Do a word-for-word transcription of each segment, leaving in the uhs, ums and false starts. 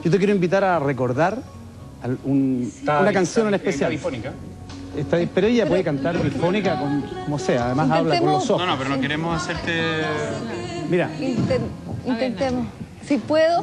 Yo te quiero invitar a recordar al- un- Está- una canción en está- especial. está bifónica. Está- pero ella puede cantar bifónica con, como sea, además habla con los ojos. No, no, pero no queremos hacerte... Mira, Inten- intentemos. Si puedo.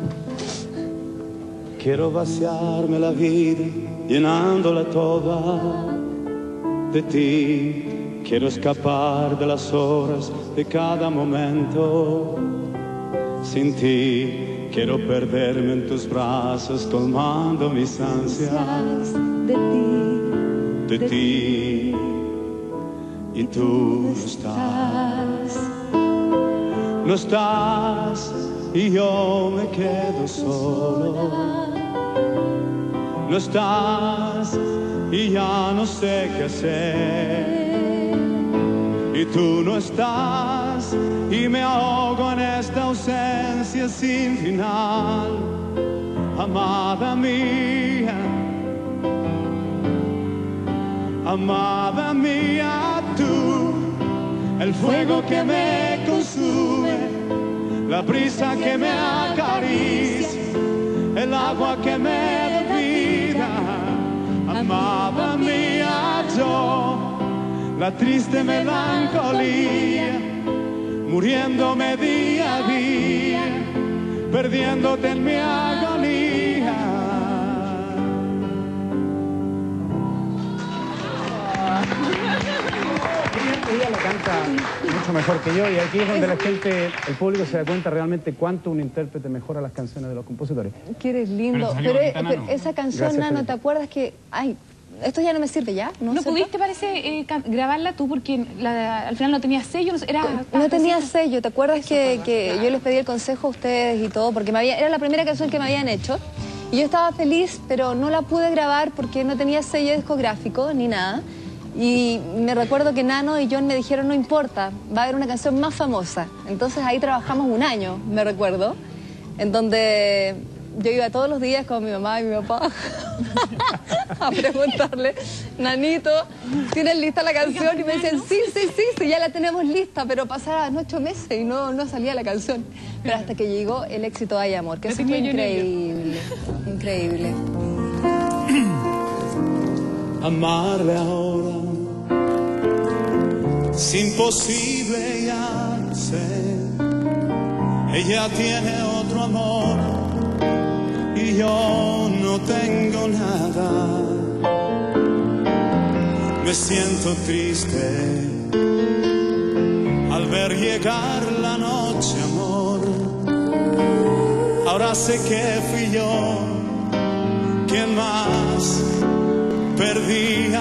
Quiero vaciarme la vida, llenándola toda de ti. Quiero escapar de las horas, de cada momento sin ti. Quiero perderme en tus brazos, colmando mis ansias De ti. de ti. Y tú no estás, no estás, y yo me quedo solo. No estás y ya no sé qué hacer. Y tú no estás y me ahogo en esta ausencia sin final. Amada mía, amada mía, tú, el fuego que me consume, la brisa que me acaricia, el agua que me da vida. Amada mía, yo, la triste melancolía, muriéndome día a día, perdiéndote en mi agonía. ella lo canta mucho mejor que yo y aquí es donde la gente, el público se da cuenta realmente cuánto un intérprete mejora las canciones de los compositores. Que eres lindo. Pero Pero, salió eh, bonita, pero Nano. esa canción, Gracias, Nano, Felipe. ¿te acuerdas que... Ay, esto ya no me sirve, ¿ya? ¿No ¿cierto? pudiste, parece, eh, can- grabarla tú porque la- al final no tenía sello? no- Era, No tenía sello, ¿te acuerdas que, que yo les pedí el consejo a ustedes y todo? Porque me había, era la primera canción que me habían hecho. Y yo estaba feliz, pero no la pude grabar porque no tenía sello discográfico ni nada. Y me recuerdo que Nano y John me dijeron, no importa, va a haber una canción más famosa. Entonces ahí trabajamos un año, me recuerdo, en donde yo iba todos los días con mi mamá y mi papá a preguntarle, Nanito, ¿tienes lista la canción? Y me decían, sí, sí, sí, sí, ya la tenemos lista, pero pasaban ocho meses y no, no salía la canción. Pero hasta que llegó el éxito Hay Amor, que Lo eso fue tenía yo increíble, increíble. Amarle ahora es imposible, ya lo sé. Ella tiene otro amor y yo no tengo nada. Me siento triste al ver llegar la noche, amor. Ahora sé que fui yo quien más perdía.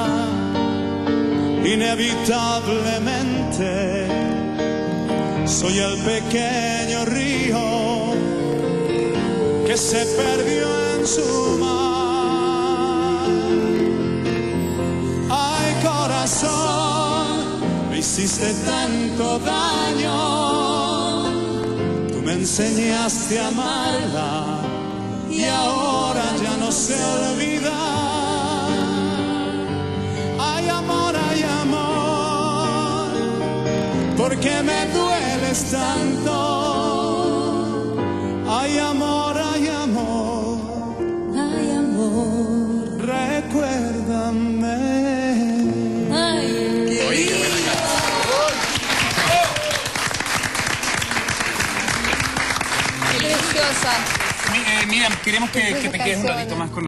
Inevitablemente soy el pequeño río que se perdió en su mar. Ay, corazón, me hiciste tanto daño. Tú me enseñaste a amarla y ahora ya no sé olvidar. Ay, amor, ay, amor, ¿por qué me dueles tanto? Ay, amor, ay, amor, Ay, amor. recuérdame. Ay, qué preciosa. Mi- eh, Miriam, queremos que, que te quedes un Canciones. ratito más con